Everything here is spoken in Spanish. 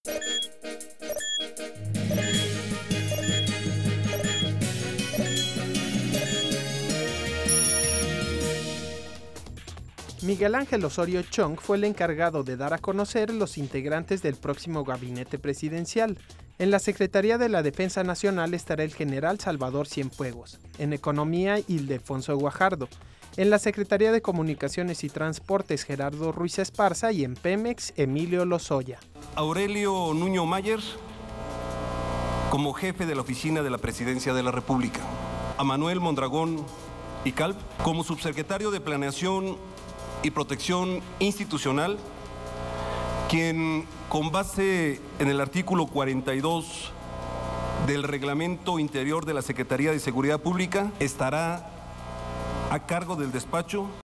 Miguel Ángel Osorio Chong fue el encargado de dar a conocer los integrantes del próximo gabinete presidencial. En la Secretaría de la Defensa Nacional estará el general Salvador Cienfuegos, en Economía Ildefonso Guajardo, en la Secretaría de Comunicaciones y Transportes Gerardo Ruiz Esparza y en Pemex Emilio Lozoya. Aurelio Nuño Mayer como jefe de la Oficina de la Presidencia de la República. A Manuel Mondragón y Calp como subsecretario de Planeación y Protección Institucional, quien con base en el artículo 42 del Reglamento Interior de la Secretaría de Seguridad Pública estará a cargo del despacho